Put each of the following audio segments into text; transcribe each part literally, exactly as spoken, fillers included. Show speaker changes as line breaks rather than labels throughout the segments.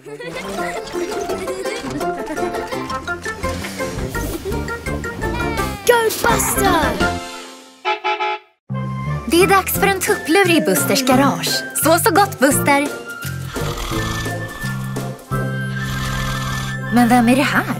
Go Buster!
Det är dags för en tupplur i Busters garage. Så så gott, Buster! Men vem är det här?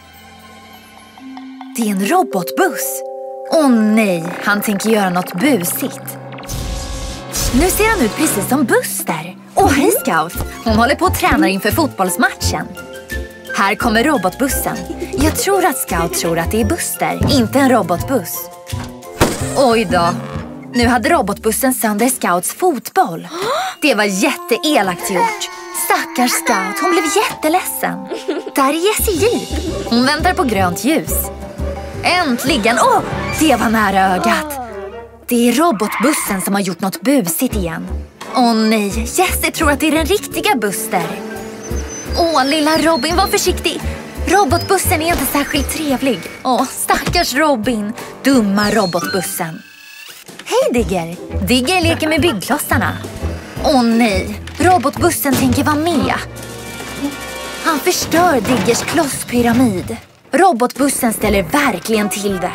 Det är en robotbuss. Åh oh, nej, han tänker göra något busigt. Nu ser han ut precis som Buster. Åh, oh, hej Scout! Hon håller på att träna inför fotbollsmatchen. Här kommer robotbussen. Jag tror att Scout tror att det är Buster, inte en robotbuss. Oj då. Nu hade robotbussen sönder Scouts fotboll. Det var jätteelakt gjort. Stackars Scout, hon blev jätteledsen. Där är Jessie J. Hon väntar på grönt ljus. Äntligen! Åh, oh, det var nära ögat. Det är robotbussen som har gjort något busigt igen. Åh oh, nej, Jessie tror att det är den riktiga Buster. Åh, lilla Robin, var försiktig. Robotbussen är inte särskilt trevlig. Åh, stackars Robin. Dumma robotbussen. Hej Digger. Digger leker med byggklossarna. Åh nej, robotbussen tänker vara med. Han förstör Diggers klosspyramid. Robotbussen ställer verkligen till det.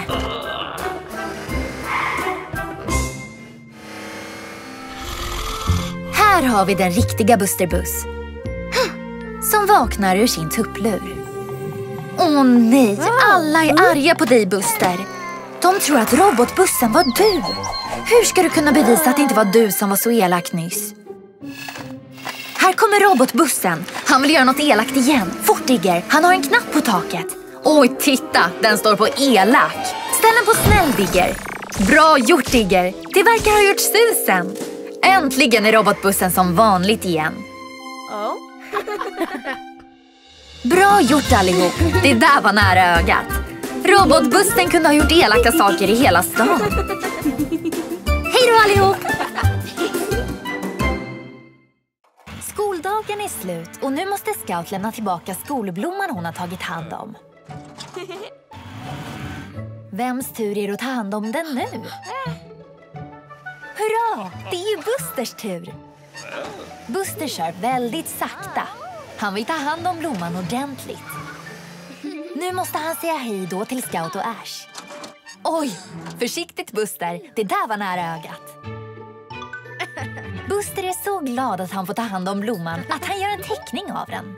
Här har vi den riktiga Busterbuss. Som vaknar ur sin tupplur. Åh nej, alla är arga på dig, Buster. De tror att robotbussen var du. Hur ska du kunna bevisa att det inte var du som var så elak nyss? Här kommer robotbussen. Han vill göra något elakt igen. Fort, Digger, han har en knapp på taket. Oj, titta, den står på elak. Ställ den på snäll, Digger. Bra gjort, Digger. Det verkar ha gjort susen. Äntligen är robotbussen som vanligt igen.
Oh.
Bra gjort allihop. Det där var nära ögat. Robotbussen kunde ha gjort elaka saker i hela stan. Hej då allihop! Skoldagen är slut och nu måste Scout lämna tillbaka skolblomman hon har tagit hand om. Vems tur är det att ta hand om den nu? Hurra! Det är ju Busters tur. Buster kör väldigt sakta. Han vill ta hand om blomman ordentligt. Nu måste han säga hej då till Scout och Ash. Oj, försiktigt Buster. Det där var nära ögat. Buster är så glad att han får ta hand om blomman att han gör en teckning av den.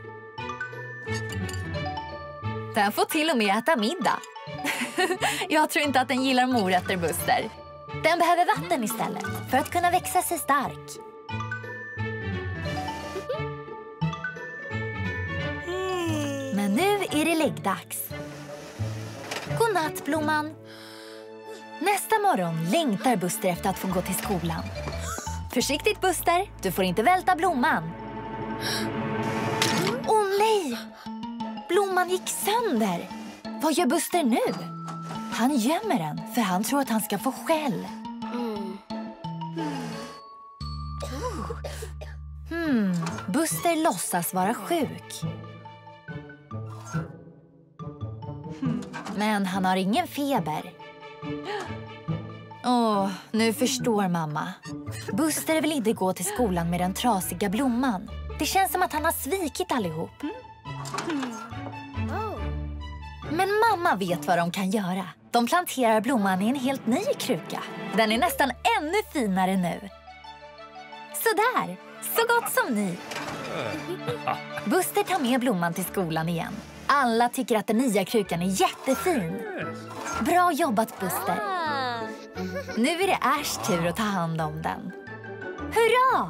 Den får till och med äta middag. Jag tror inte att den gillar morötter, Buster. Den behöver vatten istället för att kunna växa sig stark. Men nu är det läggdags. Godnatt, blomman. Nästa morgon längtar Buster efter att få gå till skolan. Försiktigt, Buster. Du får inte välta blomman. Åh oh, nej! Blomman gick sönder. Vad gör Buster nu? Han gömmer den för han tror att han ska få skäll. Hmm, Buster låtsas vara sjuk. Men han har ingen feber. Åh, nu förstår mamma. Buster vill inte gå till skolan med den trasiga blomman. Det känns som att han har svikit allihop. Men mamma vet vad de kan göra. De planterar blomman i en helt ny kruka. Den är nästan ännu finare nu. Sådär, så gott som ny. Buster tar med blomman till skolan igen. Alla tycker att den nya krukan är jättefin. Bra jobbat, Buster. Nu är det Ashs tur att ta hand om den. Hurra!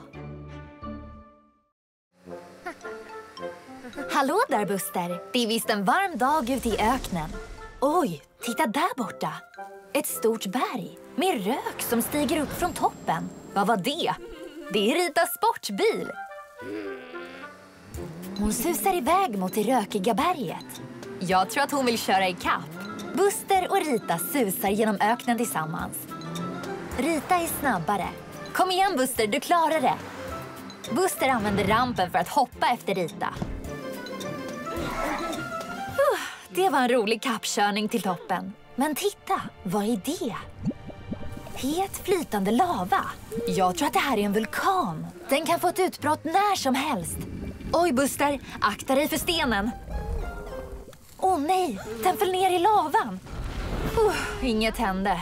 Hallå där, Buster. Det är visst en varm dag ute i öknen. Oj, titta där borta. Ett stort berg med rök som stiger upp från toppen. Vad var det? Det är Ritas sportbil. Hon susar iväg mot det rökiga berget. Jag tror att hon vill köra i kapp. Buster och Rita susar genom öknen tillsammans. Rita är snabbare. Kom igen, Buster, du klarar det. Buster använder rampen för att hoppa efter Rita. Uh, det var en rolig kappkörning till toppen. Men titta, vad är det? Het flytande lava. Jag tror att det här är en vulkan. Den kan få ett utbrott när som helst. Oj, Buster, akta dig för stenen. Åh nej, den föll ner i lavan. Uh, inget hände.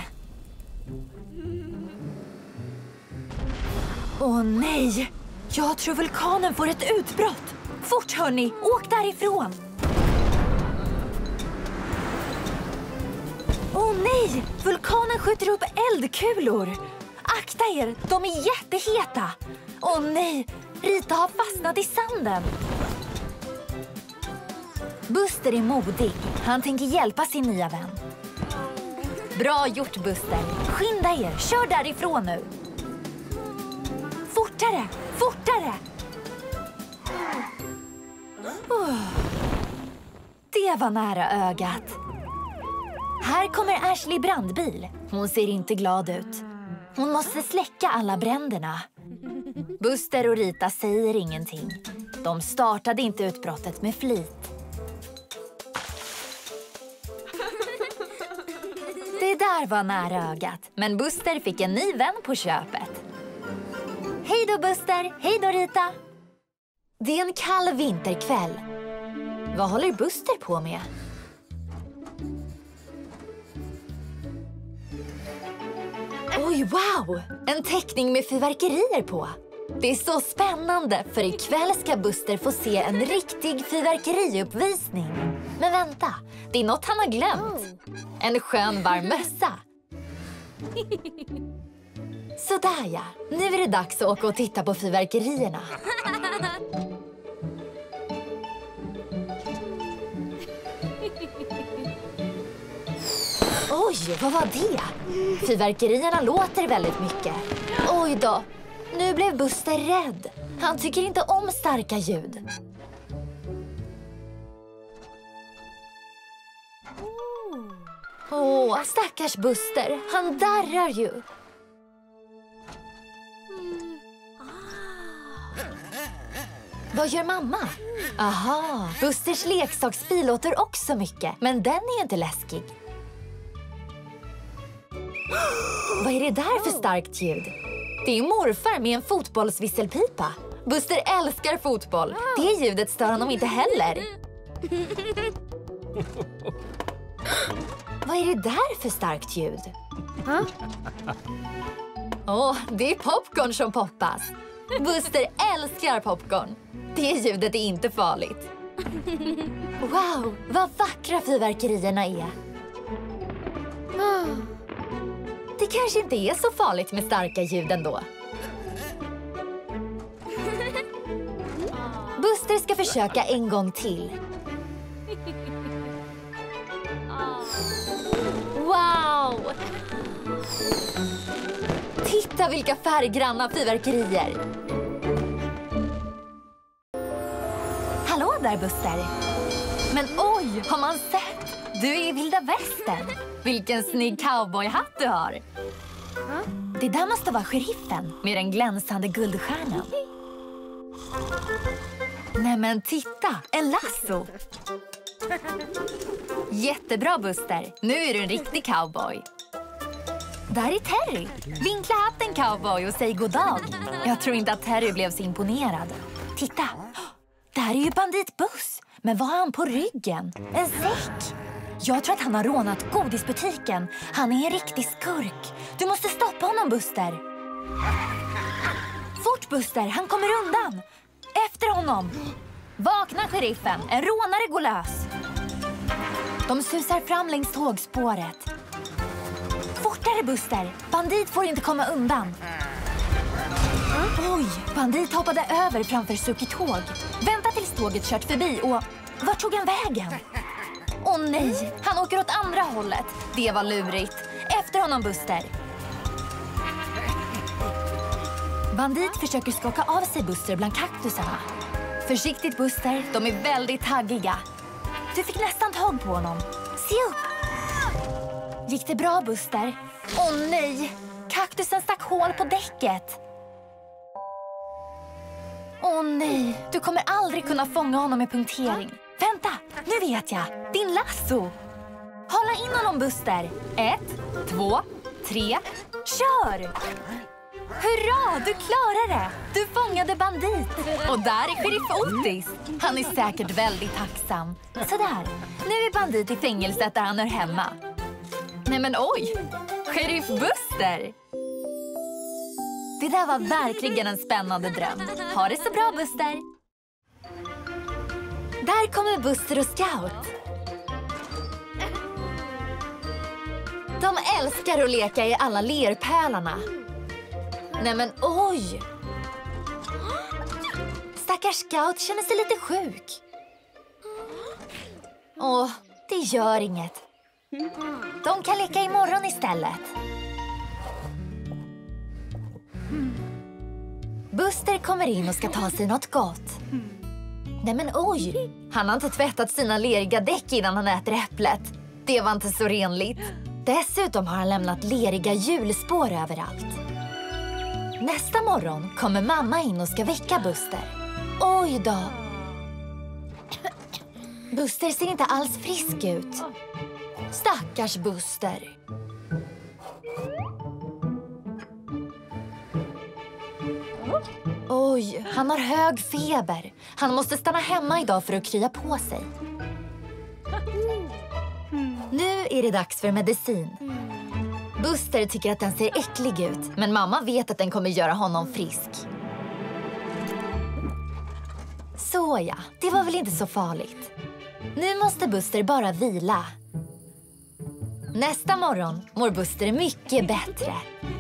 Åh nej, jag tror vulkanen får ett utbrott. Fort hörni, åk därifrån. Åh nej, vulkanen skjuter upp eldkulor. Akta er, de är jätteheta. Åh nej, Rita har fastnat i sanden. Buster är modig. Han tänker hjälpa sin nya vän. Bra gjort, Buster. Skynda er, kör därifrån nu. Fortare, fortare. Oh. Det var nära ögat. Här kommer Ashley brandbil. Hon ser inte glad ut. Hon måste släcka alla bränderna. Buster och Rita säger ingenting. De startade inte utbrottet med flit. Det där var nära ögat. Men Buster fick en ny vän på köpet. Hej då, Buster! Hej då, Rita! Det är en kall vinterkväll. Vad håller Buster på med? Oj, wow! En teckning med fyrverkerier på. Det är så spännande, för ikväll ska Buster få se en riktig fyrverkeriuppvisning. Men vänta, det är något han har glömt. En skön varm mössa. Sådär ja, nu är det dags att åka och titta på fyrverkerierna. Oj, vad var det? Fyrverkerierna låter väldigt mycket. Oj då, nu blev Buster rädd. Han tycker inte om starka ljud. Åh, stackars Buster. Han darrar ju. Vad gör mamma? Aha, Busters leksaksbil låter också mycket. Men den är inte läskig. Vad är det där för starkt ljud? Det är morfar med en fotbollsvisselpipa. Buster älskar fotboll. Det ljudet stör honom inte heller. Vad är det där för starkt ljud? Åh, oh, det är popcorn som poppas. Buster älskar popcorn. Det ljudet är inte farligt. Wow, vad vackra fyrverkerierna är. Det kanske inte är så farligt med starka ljud ändå. Buster ska försöka en gång till. Wow! Titta vilka färggranna fyrverkerier. Hallå där, Buster. Men oj, har man sett? Du är i vilda västern. Vilken snygg cowboyhatt du har. Det där måste vara sheriffen med den glänsande guldstjärnan. Nej men titta, en lasso. Jättebra, Buster. Nu är du en riktig cowboy. Där är Terry. Vinkla hatten, cowboy, och säg god dag. Jag tror inte att Terry blev så imponerad. Titta, där är ju bandit Buss. Men vad har han på ryggen? En säck. Jag tror att han har rånat godisbutiken. Han är en riktig skurk. Du måste stoppa honom, Buster. Fort, Buster, han kommer undan. Efter honom. Vakna, sheriffen. En rånare går lös. De susar fram längs tågspåret. Fortare, Buster. Bandit får inte komma undan. Oj, bandit hoppade över framför Suki-tåg. Vänta tills tåget kört förbi och... Vart tog han vägen? Åh nej, han åker åt andra hållet. Det var lurigt. Efter honom, Buster. Bandit försöker skaka av sig Buster bland kaktusarna. Försiktigt, Buster. De är väldigt taggiga. Du fick nästan tag på honom. Se upp! Gick det bra, Buster? Åh nej! Kaktusen stack hål på däcket. Åh nej, du kommer aldrig kunna fånga honom med punktering. Vänta, nu vet jag. Din lasso. Hålla in honom, Buster. Ett, två, tre, kör! Hurra, du klarade det! Du fångade bandit. Och där är sheriff Otis. Han är säkert väldigt tacksam. Sådär, nu är bandit i fängelset där han är hemma. Nej men oj, sheriff Buster! Det där var verkligen en spännande dröm. Ha det så bra, Buster! Där kommer Buster och Scout. De älskar att leka i alla lerpölarna. Nej men oj! Stackars Scout känner sig lite sjuk. Åh, det gör inget. De kan leka imorgon istället. Buster kommer in och ska ta sig något gott. Nej men oj! Han har inte tvättat sina leriga däck innan han äter äpplet. Det var inte så renligt. Dessutom har han lämnat leriga hjulspår överallt. Nästa morgon kommer mamma in och ska väcka Buster. Oj då! Buster ser inte alls frisk ut. Stackars Buster. Oj, han har hög feber. Han måste stanna hemma idag för att krya på sig. Nu är det dags för medicin. Buster tycker att den ser äcklig ut, men mamma vet att den kommer göra honom frisk. Så ja, det var väl inte så farligt. Nu måste Buster bara vila. Nästa morgon mår Buster mycket bättre.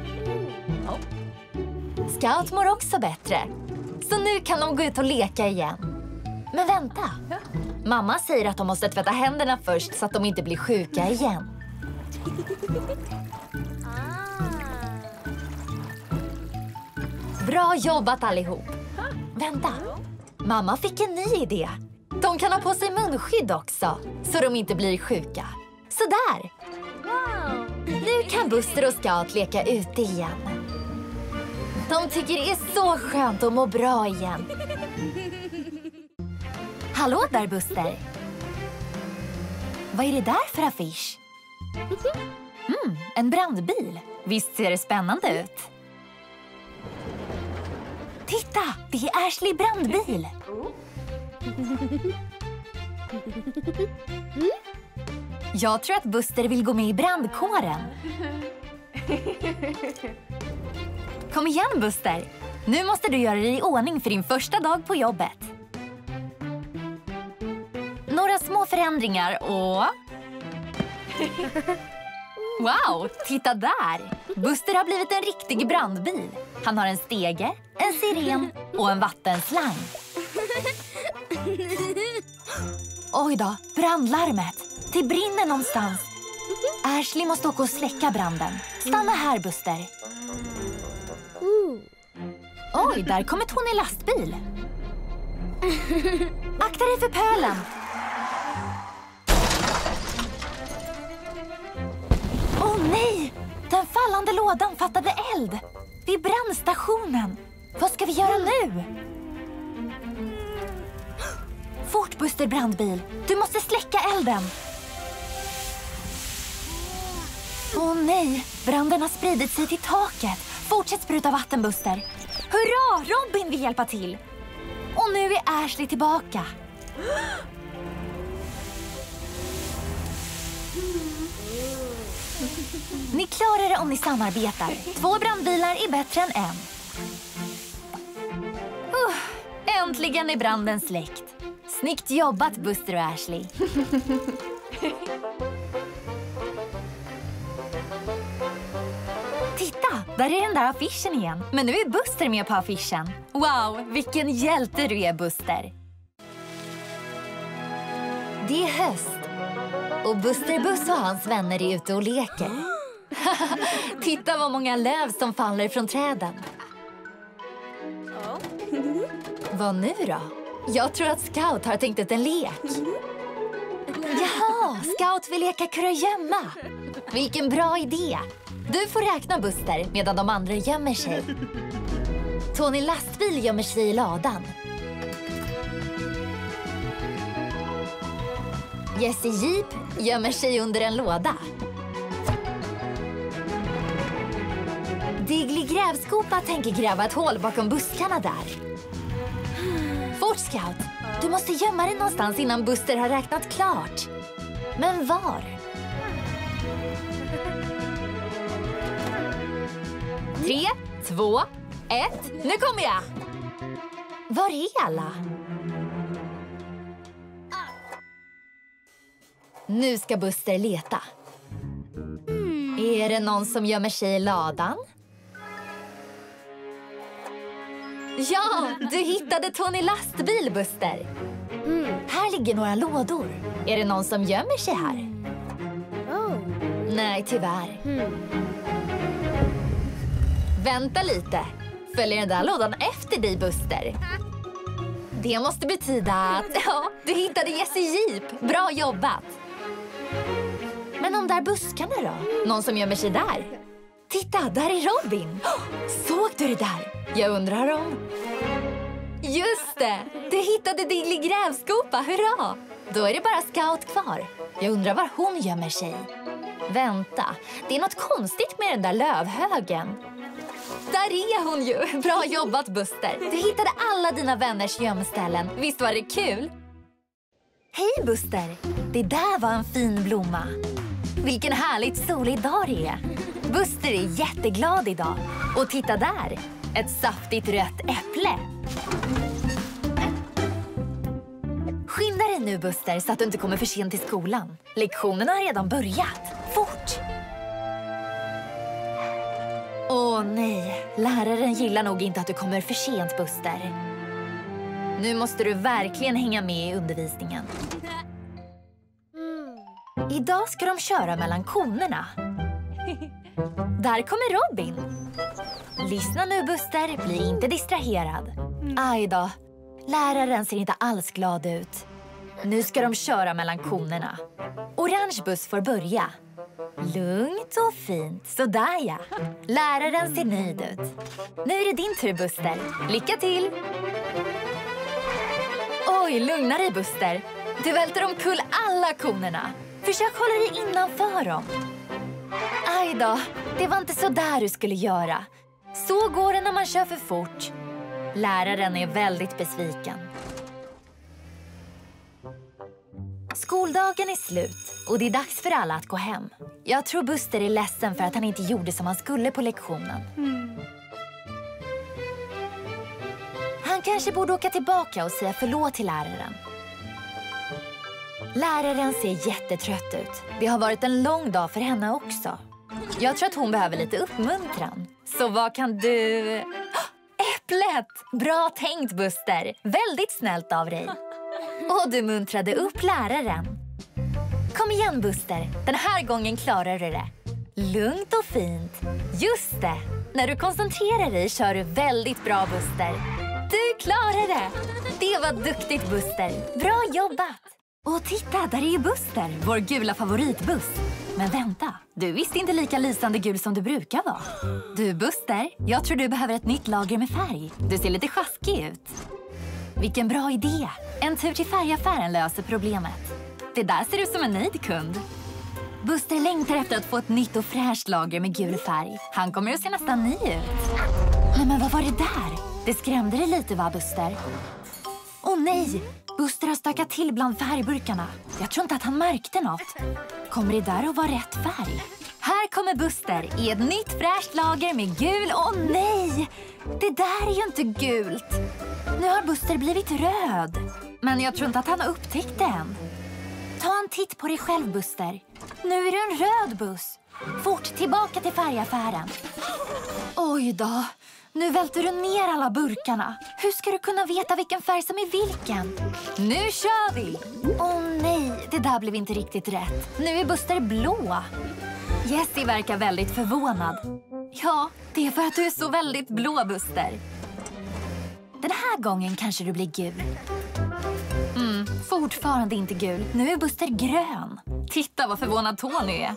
Scout mår också bättre. Så nu kan de gå ut och leka igen. Men vänta. Mamma säger att de måste tvätta händerna först så att de inte blir sjuka igen. Bra jobbat allihop. Vänta. Mamma fick en ny idé. De kan ha på sig munskydd också, så de inte blir sjuka. Så där. Nu kan Buster och Scout leka ute igen. De tycker det är så skönt att må bra igen. Hallå där, Buster. Vad är det där för affisch? Mm, en brandbil. Visst ser det spännande ut? Titta, det är Ashley brandbil. Jag tror att Buster vill gå med i brandkåren. Kom igen, Buster. Nu måste du göra dig i ordning för din första dag på jobbet. Några små förändringar och... Wow, titta där! Buster har blivit en riktig brandbil. Han har en stege, en siren och en vattenslang. Oj då, brandlarmet. Det brinner någonstans. Ashley måste åka och släcka branden. Stanna här, Buster. Oj, där kommer Tony lastbil. Akta dig för pölen. Åh oh, nej! Den fallande lådan fattade eld. Vid brandstationen. Vad ska vi göra nu? Fort, Buster brandbil. Du måste släcka elden. Åh oh, nej! Branden har spridit sig till taket. Fortsätt spruta vatten, Buster. Hurra! Robin vill hjälpa till. Och nu är Ashley tillbaka. Ni klarar det om ni samarbetar. Två brandbilar är bättre än en. Uh, äntligen är branden släckt. Snyggt jobbat, Buster och Ashley. Titta, där är den där affischen igen. Men nu är Buster med på affischen. Wow, vilken hjälte du är, Buster. Det är höst. Och Buster Buss och hans vänner är ute och leker. Titta vad många löv som faller från träden. Vad nu då? Jag tror att Scout har tänkt ut en lek. Jaha, Scout vill leka kurragömma. Vilken bra idé. Du får räkna, Buster, medan de andra gömmer sig. Tony lastbil gömmer sig i ladan. Jesse Jeep gömmer sig under en låda. Diggly grävskopa tänker gräva ett hål bakom buskarna där. Fort, Scout! Du måste gömma dig någonstans innan Buster har räknat klart. Men var? Tre, två, ett. Nu kommer jag! Var är alla? Nu ska Buster leta. Mm. Är det någon som gömmer sig i ladan? Ja, du hittade Tony lastbil, Buster. Mm. Här ligger några lådor. Är det någon som gömmer sig här? Oh. Nej, tyvärr. Mm. Vänta lite. Följer den där lådan efter dig, Buster? Det måste betyda att ja, du hittade Jesse Jeep. Bra jobbat. Men de där buskarna då? Någon som gömmer sig där? Titta, där är Robin. Oh, såg du det där? Jag undrar om... Just det! Du hittade Diggly grävskopa, hurra! Då är det bara Scout kvar. Jag undrar var hon gömmer sig. Vänta, det är något konstigt med den där lövhögen. Där är hon ju! Bra jobbat, Buster! Du hittade alla dina vänners gömställen. Visst var det kul? Hej, Buster! Det där var en fin blomma. Vilken härligt solig dag det är. Buster är jätteglad idag. Och titta där! Ett saftigt rött äpple. Skynda dig nu, Buster, så att du inte kommer för sent till skolan. Lektionerna har redan börjat. Fort! Åh nej, läraren gillar nog inte att du kommer för sent, Buster. Nu måste du verkligen hänga med i undervisningen. Idag ska de köra mellan konerna. Där kommer Robin. Lyssna nu, Buster, bli inte distraherad. Aj då, läraren ser inte alls glad ut. Nu ska de köra mellan konerna. Orange buss får börja. Lugnt och fint, sådär ja. Läraren ser nöjd ut. Nu är det din tur, Buster. Lycka till! Oj, lugna dig, Buster. Du välter omkull alla konerna. Försök hålla dig innanför dem. Aj då, det var inte så där du skulle göra. Så går det när man kör för fort. Läraren är väldigt besviken. Skoldagen är slut och det är dags för alla att gå hem. Jag tror Buster är ledsen för att han inte gjorde som han skulle på lektionen. Mm. Han kanske borde åka tillbaka och säga förlåt till läraren. Läraren ser jättetrött ut. Det har varit en lång dag för henne också. Jag tror att hon behöver lite uppmuntran. Så vad kan du... Äpplet! Bra tänkt, Buster. Väldigt snällt av dig. Och du muntrade upp läraren. Kom igen, Buster. Den här gången klarar du det. Lugnt och fint. Just det. När du koncentrerar dig kör du väldigt bra, Buster. Du klarar det. Det var duktigt, Buster. Bra jobbat. Och titta, där är ju Buster, vår gula favoritbuss. Men vänta, du är visst inte lika lysande gul som du brukar vara. Du, Buster, jag tror du behöver ett nytt lager med färg. Du ser lite sjaskig ut. Vilken bra idé. En tur till färgaffären löser problemet. Det där ser ut som en nöjd kund. Buster längtar efter att få ett nytt och fräscht lager med gul färg. Han kommer att se nästan ny ut. Nej, men vad var det där? Det skrämde dig lite, va, Buster? Åh nej! Buster har stökat till bland färgburkarna. Jag tror inte att han märkte något. Kommer det där att vara rätt färg? Här kommer Buster i ett nytt fräscht lager med gul. Åh nej! Det där är ju inte gult. Nu har Buster blivit röd. Men jag tror inte att han har upptäckt det än. Ta en titt på dig själv, Buster. Nu är det en röd buss. Fort tillbaka till färgaffären. Oj då. Nu välter du ner alla burkarna. Hur ska du kunna veta vilken färg som är vilken? Nu kör vi! Åh nej, det där blev inte riktigt rätt. Nu är Buster blå. Jessie verkar väldigt förvånad. Ja, det är för att du är så väldigt blå, Buster. Den här gången kanske du blir gul. Mm, fortfarande inte gul. Nu är Buster grön. Titta vad förvånad Tony är.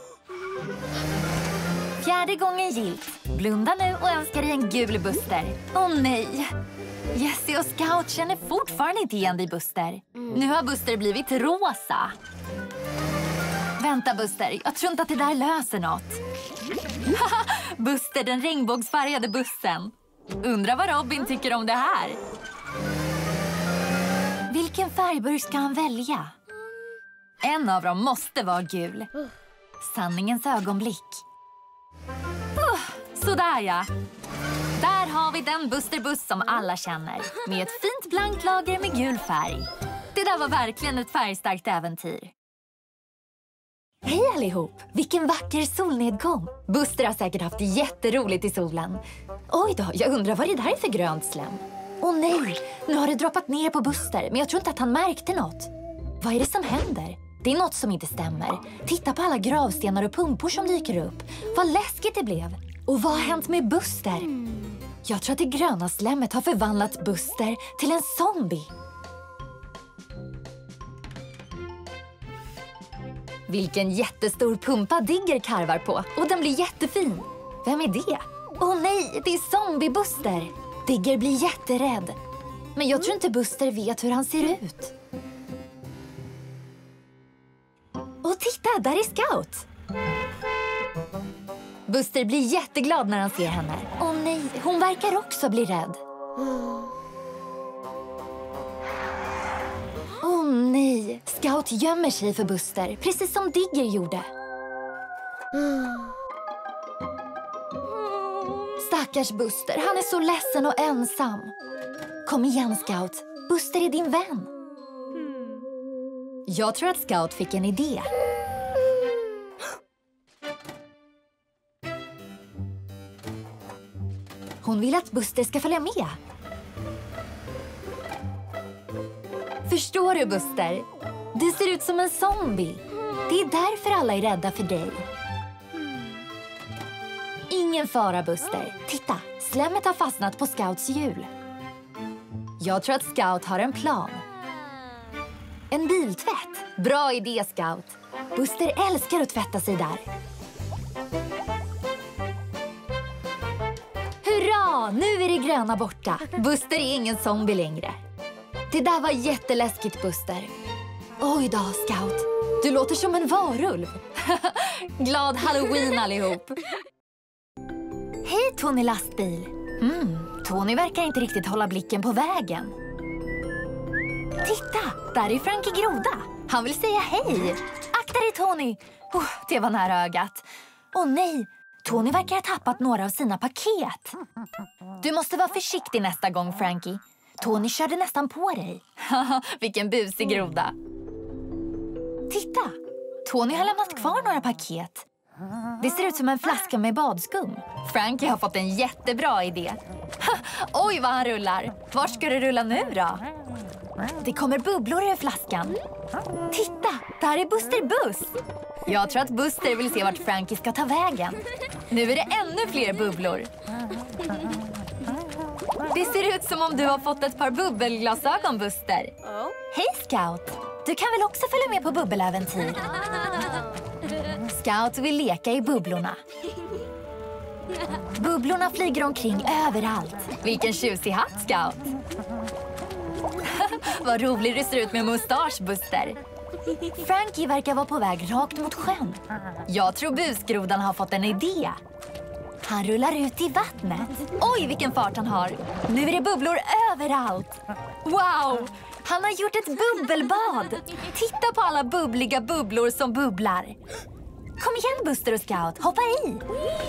Fjärde gången gillt. Blunda nu och önska dig en gul Buster. Åh nej! Jessie och Scout känner fortfarande inte igen dig, Buster. Nu har Buster blivit rosa. Vänta Buster, jag tror inte att det där löser något. Buster, den regnbågsfärgade bussen. Undrar vad Robin tycker om det här. Vilken färgburk ska han välja? En av dem måste vara gul. Sanningens ögonblick. Uh, sådär ja. Där har vi den Busterbuss som alla känner. Med ett fint blankt lager med gul färg. Det där var verkligen ett färgstarkt äventyr. Hej allihop! Vilken vacker solnedgång! Buster har säkert haft jätteroligt i solen. Oj då, jag undrar vad det där är för grönt slem. Åh nej, nu har det droppat ner på Buster, men jag tror inte att han märkte något. Vad är det som händer? Det är något som inte stämmer. Titta på alla gravstenar och pumpor som dyker upp. Vad läskigt det blev. Och vad har hänt med Buster? Jag tror att det gröna slemmet har förvandlat Buster till en zombie. Vilken jättestor pumpa Digger karvar på. Och den blir jättefin. Vem är det? Åh nej, det är zombie Buster. Digger blir jätterädd. Men jag tror inte Buster vet hur han ser ut. Och titta, där är Scout. Buster blir jätteglad när han ser henne. Åh nej, hon verkar också bli rädd. Åh nej, Scout gömmer sig för Buster, precis som Digger gjorde. Stackars Buster, han är så ledsen och ensam. Kom igen Scout, Buster är din vän. Jag tror att Scout fick en idé. Hon vill att Buster ska följa med. Förstår du Buster? Du ser ut som en zombie. Det är därför alla är rädda för dig. Ingen fara Buster. Titta, slemmet har fastnat på Scouts hjul. Jag tror att Scout har en plan. En biltvätt. Bra idé Scout. Buster älskar att tvätta sig där. Hurra! Nu är det gröna borta. Buster är ingen zombie längre. Det där var jätteläskigt Buster. Oj då Scout. Du låter som en varulv. Glad Halloween allihop. Hej Tony lastbil. Mm, Tony verkar inte riktigt hålla blicken på vägen. Titta, där är Frankie Groda. Han vill säga hej. Akta dig Tony. Oh, det var nära ögat. Åh nej, Tony verkar ha tappat några av sina paket. Du måste vara försiktig nästa gång Frankie. Tony körde nästan på dig. Vilken busig groda. Titta, Tony har lämnat kvar några paket. Det ser ut som en flaska med badskum. Frankie har fått en jättebra idé. Oj vad han rullar. Var ska du rulla nu då? Det kommer bubblor ur flaskan. Titta, där är Buster Buss. Jag tror att Buster vill se vart Frankie ska ta vägen. Nu är det ännu fler bubblor. Det ser ut som om du har fått ett par bubbelglasögon, Buster.
Oh.
Hej, Scout. Du kan väl också följa med på bubbeläventyr? Scout vill leka i bubblorna. Bubblorna flyger omkring överallt. Vilken tjusig hatt, Scout. Vad rolig du ser ut med mustasch, Buster. Frankie verkar vara på väg rakt mot sjön. Jag tror busgrodan har fått en idé. Han rullar ut i vattnet. Oj, vilken fart han har. Nu är det bubblor överallt. Wow, han har gjort ett bubbelbad. Titta på alla bubbliga bubblor som bubblar. Kom igen Buster och Scout, hoppa i.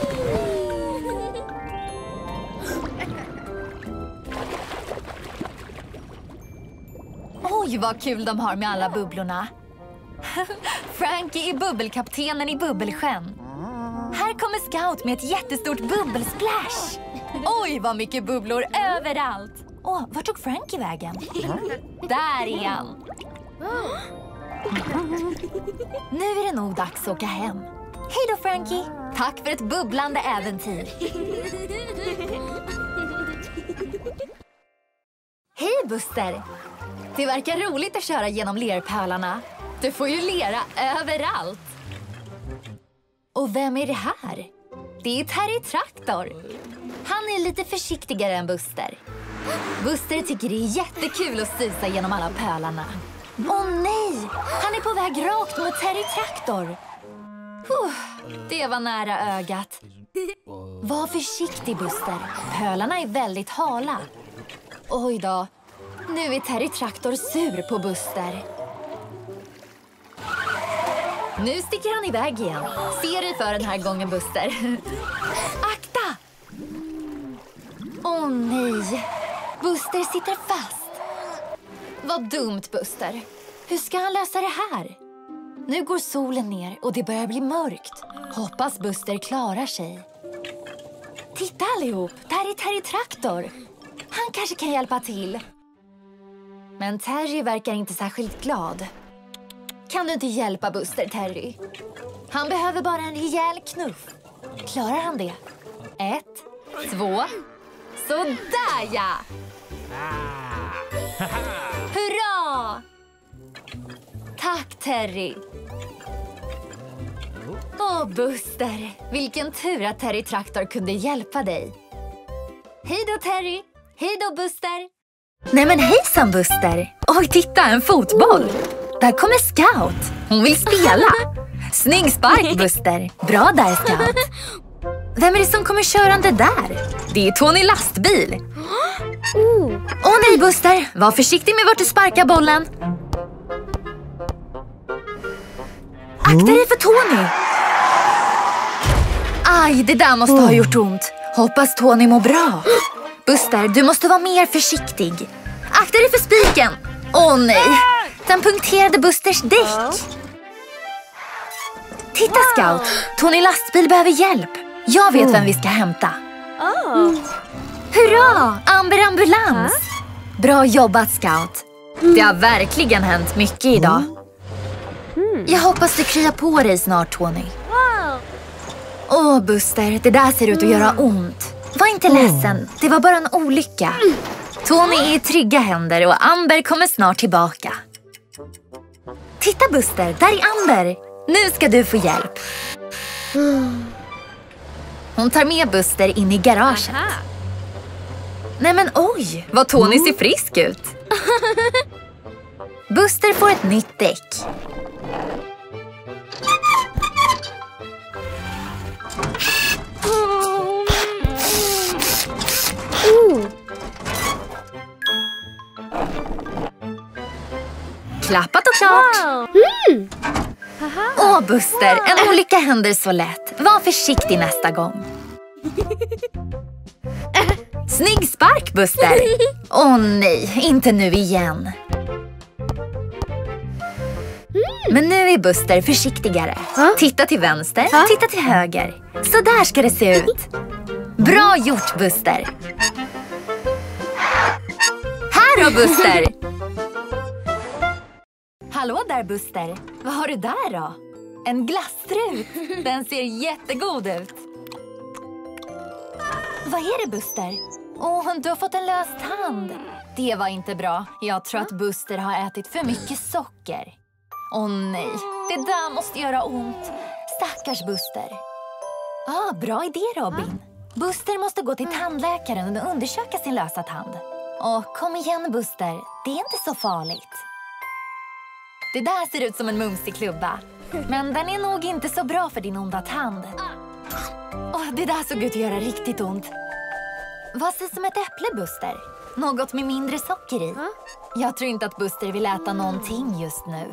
Oj, vad kul de har med alla bubblorna. Frankie är bubbelkaptenen i bubbelsjön. Här kommer Scout med ett jättestort bubbelsplash. Oj, vad mycket bubblor överallt. Åh, vart tog Frankie vägen? Där är han. Nu är det nog dags att åka hem. Hej då Frankie. Tack för ett bubblande äventyr. Hej Buster. Det verkar roligt att köra genom lerpölarna. Du får ju lera överallt. Och vem är det här? Det är Terry Traktor. Han är lite försiktigare än Buster. Buster tycker det är jättekul att susa genom alla pölarna. Åh nej! Han är på väg rakt mot Terry Traktor. Uh, det var nära ögat. Var försiktig, Buster. Pölarna är väldigt hala. Oj då. Nu är Terry Traktor sur på Buster. Nu sticker han iväg igen. Se dig för den här gången, Buster. Akta! Åh nej. Buster sitter fast. Vad dumt, Buster. Hur ska han lösa det här? Nu går solen ner och det börjar bli mörkt. Hoppas Buster klarar sig. Titta allihop, där är Terry Traktor. Han kanske kan hjälpa till. Men Terry verkar inte särskilt glad. Kan du inte hjälpa Buster, Terry? Han behöver bara en rejäl knuff. Klarar han det? Ett, två. Sådär ja! Hurra! Tack, Terry. Åh, Buster. Vilken tur att Terry Traktor kunde hjälpa dig. Hej då, Terry. Hej då, Buster. Nej men hejsan, Buster. Oj, titta, en fotboll. Där kommer Scout. Hon vill spela. Snygg spark, Buster. Bra där, Scout. Vem är det som kommer körande där? Det är Tony Lastbil. Åh nej, Buster. Var försiktig med vart du sparkar bollen. Akta dig för Tony. Aj, det där måste ha gjort ont. Hoppas Tony mår bra. Buster, du måste vara mer försiktig. Akta dig för spiken. Åh nej, den punkterade Busters däck. Titta, Scout. Tony Lastbil behöver hjälp. Jag vet vem vi ska hämta. Hurra, Amber ambulans. Bra jobbat, Scout. Det har verkligen hänt mycket idag. Jag hoppas du kryar på dig snart, Tony. Åh, Buster, det där ser ut att göra ont. Var inte ledsen, det var bara en olycka. Tony är i trygga händer och Amber kommer snart tillbaka. Titta, Buster, där är Amber. Nu ska du få hjälp. Hon tar med Buster in i garaget. Nej men oj, vad Tony ser frisk ut. Buster får ett nytt däck. Klappat och klart.
Mm.
Åh, Buster, en olycka händer så lätt. Var försiktig nästa gång. Snygg spark, Buster. Åh nej, inte nu igen. Men nu är Buster försiktigare. Titta till vänster, titta till höger. Så där ska det se ut. Bra gjort, Buster. Här då, Buster. Hallå där, Buster. Vad har du där då? En glasstrut. Den ser jättegod ut. Vad är det, Buster? Åh, du har fått en lös tand. Det var inte bra. Jag tror att Buster har ätit för mycket socker. Åh nej, det där måste göra ont. Stackars Buster. Ah, bra idé, Robin. Buster måste gå till tandläkaren och undersöka sin lösa tand. Åh, kom igen, Buster. Det är inte så farligt. Det där ser ut som en mumsig klubba. Men den är nog inte så bra för din onda tand. Åh, det där såg ut att göra riktigt ont. Vad ser som ett äpple, Buster? Något med mindre socker i. Jag tror inte att Buster vill äta någonting just nu.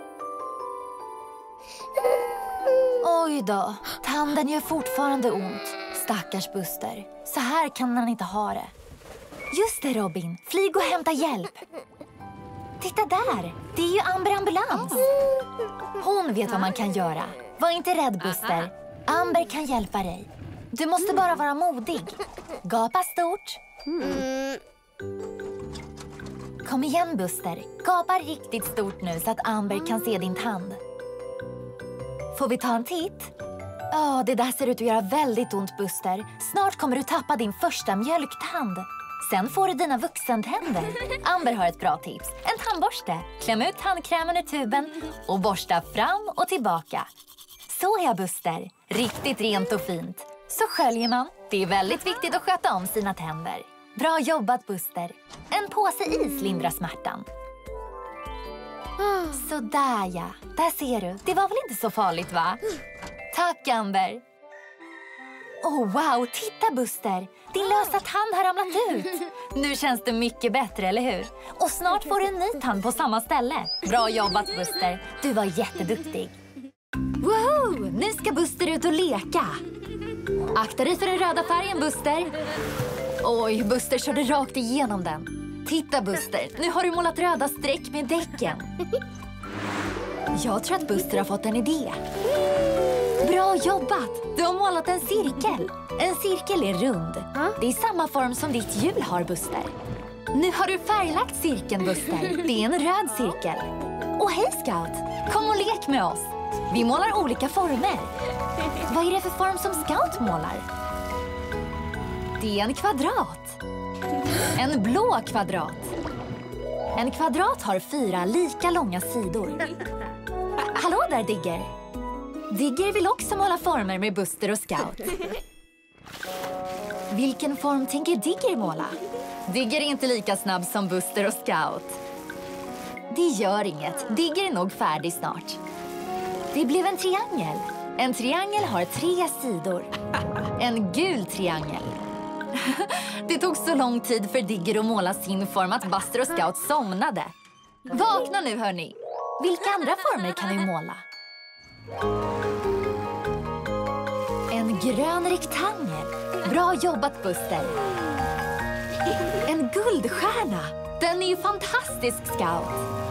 Oj då, tanden gör fortfarande ont. Stackars Buster. Så här kan han inte ha det. Just det, Robin. Flyg och hämta hjälp. Titta där, det är ju Amber ambulans. Hon vet vad man kan göra. Var inte rädd, Buster. Amber kan hjälpa dig. Du måste bara vara modig. Gapa stort. Kom igen, Buster. Gapa riktigt stort nu så att Amber kan se din tand. Får vi ta en titt? Ja, det där ser ut att göra väldigt ont, Buster. Snart kommer du tappa din första mjölktand. Sen får du dina vuxentänder. Amber har ett bra tips. En tandborste. Kläm ut tandkrämen ur tuben och borsta fram och tillbaka. Så ja, Buster. Riktigt rent och fint. Så sköljer man. Det är väldigt viktigt att sköta om sina tänder. Bra jobbat, Buster. En påse is lindrar smärtan. Sådär ja, där ser du. Det var väl inte så farligt va? Tack Amber. Oh wow, titta Buster. Din lösa tand har ramlat ut. Nu känns det mycket bättre, eller hur? Och snart får du en ny tand på samma ställe. Bra jobbat Buster, du var jätteduktig. Wow, nu ska Buster ut och leka. Akta dig för den röda färgen Buster. Oj, Buster körde rakt igenom den. Titta Buster, nu har du målat röda streck med däcken. Jag tror att Buster har fått en idé. Bra jobbat! Du har målat en cirkel. En cirkel är rund. Det är samma form som ditt hjul har Buster. Nu har du färglagt cirkeln Buster. Det är en röd cirkel. Och hej Scout, kom och lek med oss. Vi målar olika former. Vad är det för form som Scout målar? Det är en kvadrat. En blå kvadrat. En kvadrat har fyra lika långa sidor. Hallå där Digger. Digger vill också måla former med Buster och Scout. Vilken form tänker Digger måla? Digger är inte lika snabb som Buster och Scout. Det gör inget. Digger är nog färdig snart. Det blev en triangel. En triangel har tre sidor. En gul triangel. Det tog så lång tid för Digger att måla sin form att Buster och Scout somnade. Vakna nu hörni. Vilka andra former kan vi måla? En grön rektangel. Bra jobbat Buster. En guldstjärna. Den är ju fantastisk Scout.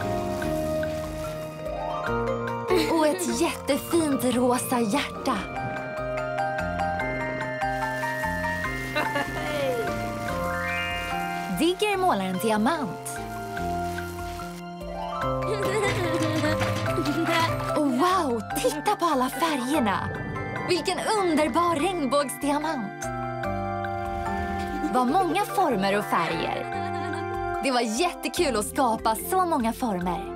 Och ett jättefint rosa hjärta. Digger målar en diamant. Oh, wow, titta på alla färgerna. Vilken underbar regnbågsdiamant. Vad många former och färger. Det var jättekul att skapa så många former.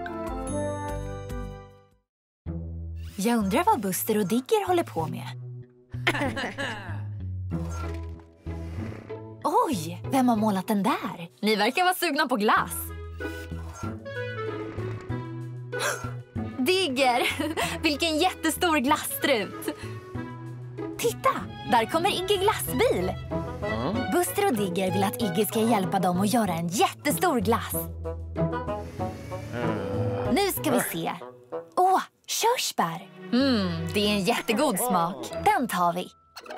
Jag undrar vad Buster och Digger håller på med. Oj, vem har målat den där? Ni verkar vara sugna på glass. Digger, vilken jättestor glasstrut. Titta, där kommer Iggy glassbil. Buster och Digger vill att Iggy ska hjälpa dem att göra en jättestor glass. Nu ska vi se. Åh, körsbär. Mm, det är en jättegod smak. Den tar vi.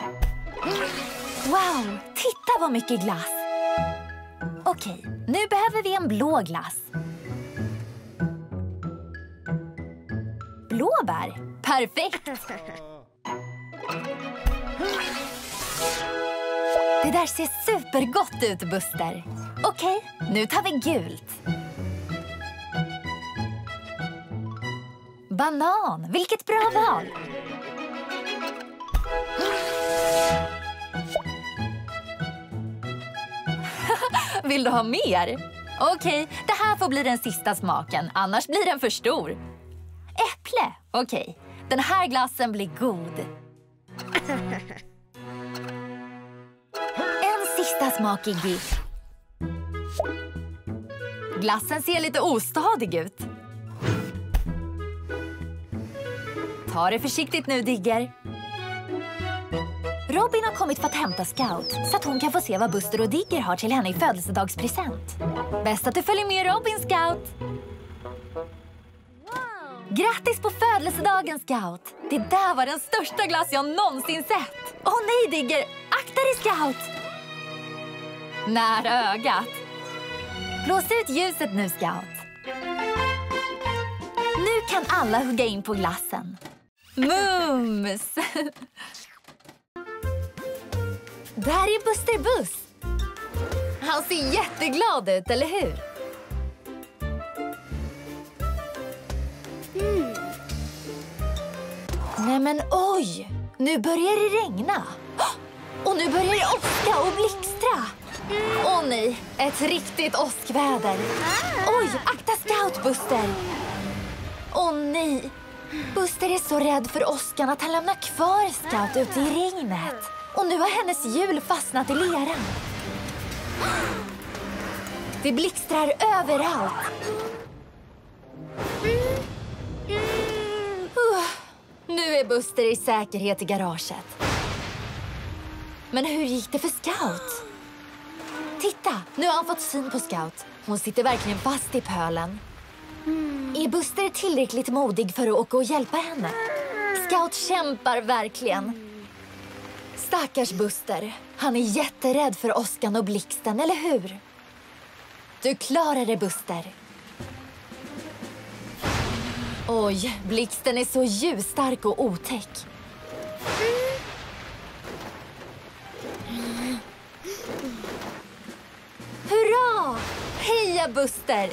Wow, titta vad mycket glass. Okej, nu behöver vi en blå glass. Blåbär, perfekt. Det där ser supergott ut, Buster. Okej, nu tar vi gult. Banan, vilket bra val. Vill du ha mer? Okej, det här får bli den sista smaken, annars blir den för stor. Äpple, okej. Den här glassen blir god. En sista smak, Iggy. Glassen ser lite ostadig ut. Ta det försiktigt nu, Digger. Robin har kommit för att hämta Scout så att hon kan få se vad Buster och Digger har till henne i födelsedagspresent. Bäst att du följer med Robin, Scout. Grattis på födelsedagen, Scout! Det där var den största glass jag någonsin sett! Åh nej, Digger! Akta dig, Scout! Nära ögat. Blås ut ljuset nu, Scout. Nu kan alla hugga in på glassen. Mums! Där är Buster Buss. Han ser jätteglad ut, eller hur? Mm. Nej men oj, nu börjar det regna. Och nu börjar det åska och blixtra. Åh oh, nej, ett riktigt åskväder. Oj, akta Scout, Buster. Åh oh, nej, Buster är så rädd för åskan att han lämnar kvar Scout ute i regnet. Och nu har hennes hjul fastnat i leran. Det blixtrar överallt. är Buster i säkerhet i garaget. Men hur gick det för Scout? Titta, nu har han fått syn på Scout. Hon sitter verkligen fast i pölen. Mm. Är Buster tillräckligt modig för att åka och hjälpa henne? Scout kämpar verkligen. Stackars Buster. Han är jätterädd för åskan och blixten, eller hur? Du klarar det, Buster. Oj, blixten är så ljusstark och otäck. Hurra! Heja, Buster!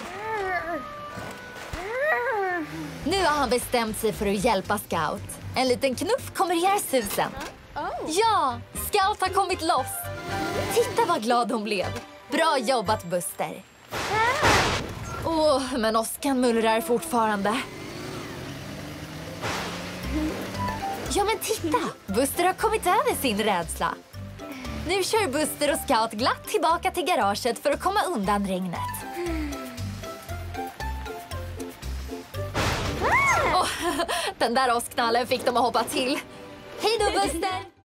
Nu har han bestämt sig för att hjälpa Scout. En liten knuff kommer göra susen. Ja, Scout har kommit loss. Titta vad glad hon blev. Bra jobbat, Buster. Åh, oh, men åskan mullrar fortfarande. Ja, men titta! Buster har kommit över sin rädsla. Nu kör Buster och Scout glatt tillbaka till garaget för att komma undan regnet. Oh, den där åskknallen fick dem att hoppa till. Hej då, Buster!